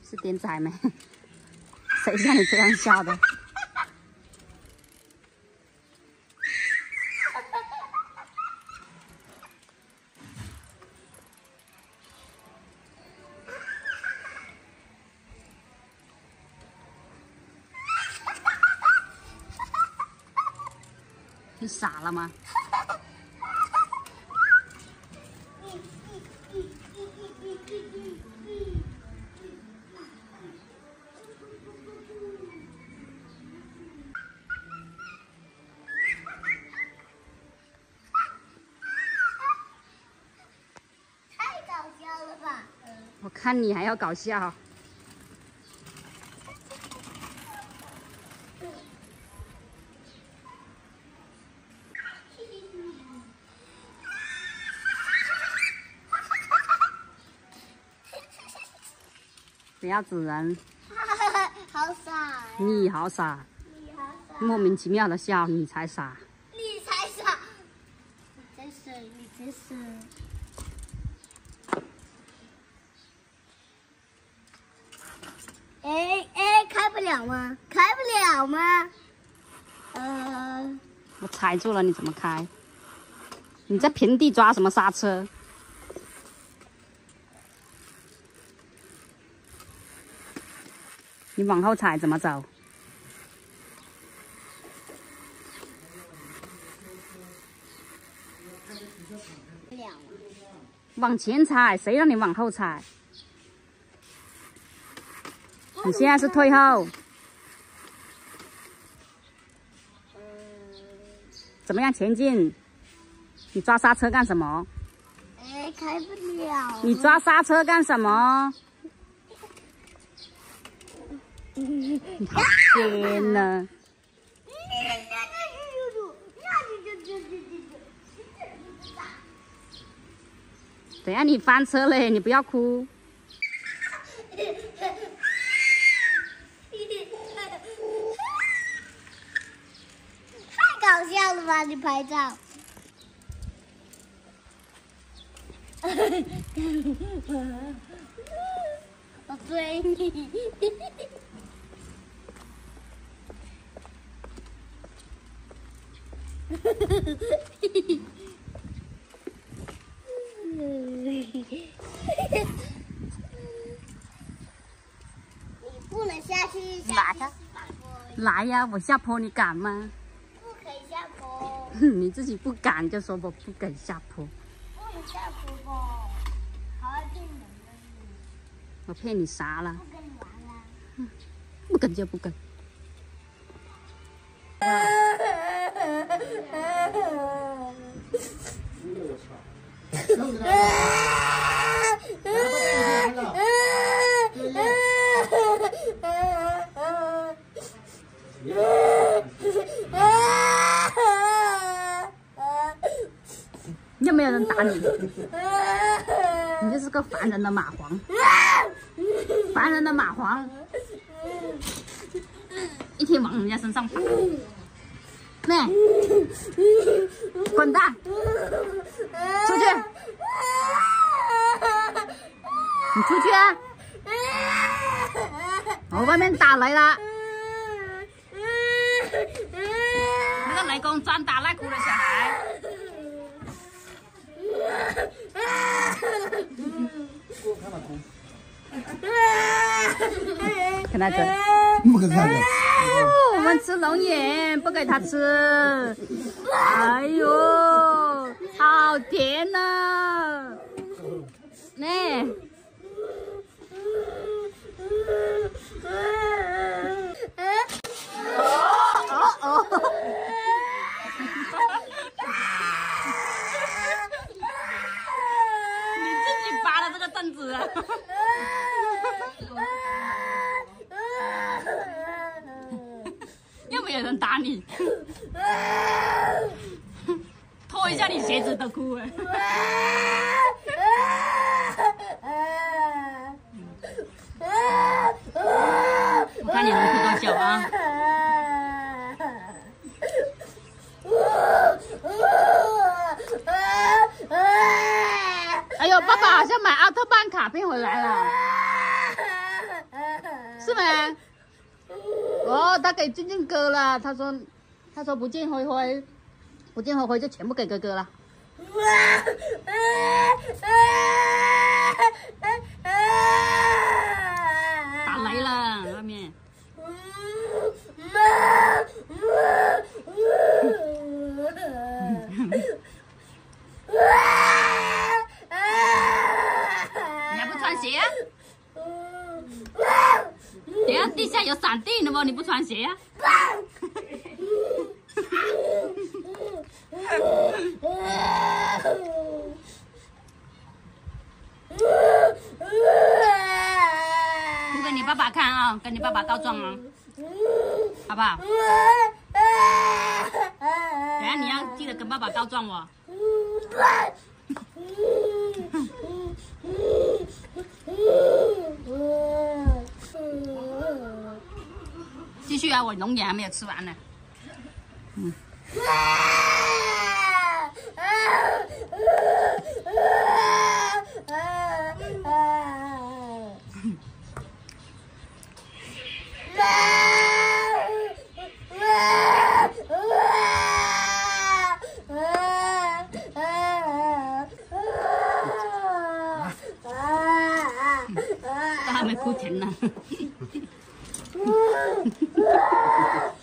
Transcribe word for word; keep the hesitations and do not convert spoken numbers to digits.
是点仔没？谁像你这样笑的？你傻了吗？ 太搞笑了吧！ 我看你还要搞笑。 不要指人， 好傻！ 你好傻， 你好傻！ 莫名其妙的笑，你才傻。 你才傻！你真是，你真是。哎哎，开不了吗？开不了吗？呃， 我踩住了，你怎么开？你在平地抓什么刹车？ 你往后踩怎么走？往前踩，谁让你往后踩？你现在是退后。怎么样前进？你抓刹车干什么？ 哎，开不了。 你抓刹车干什么？ 你好天呐！等下你翻车嘞，你不要哭。 太搞笑了吧！你拍照。我追你。你不能下去，下去来呀，我下坡你敢吗？ 不可以下坡。 你自己不敢就说我不敢下坡。 不能下坡不？好要骗人的你。 我骗你啥了？ 不跟你玩了。 不跟就不跟。有没有人打你？你就是个烦人的蚂蟥，烦人的蚂蟥，一天往人家身上跑。妹，滚蛋，出去！你出去啊！我外面打雷了，那个雷公专打赖哭的小孩。跟他争， 不跟他争。 我们吃龙眼，不给他吃。哎呦，好甜呐！那。哦哦。你自己拔了这个凳子啊！又没有人打你，脱一下你鞋子都哭哎！我看你能哭多久啊？哎呦，爸爸好像买奥特曼卡片回来了。 啊？哦，他给静静割了。他说，他说不见灰灰，不见灰灰就全部给哥哥了。打雷了，外面。你还不穿鞋啊？等下地下有闪电的不？你不穿鞋啊？不给你爸爸看啊，跟你爸爸告状啊，好不好？等下你要记得跟爸爸告状哦。继续啊，我龙眼还没有吃完呢。嗯。他还没哭甜呢。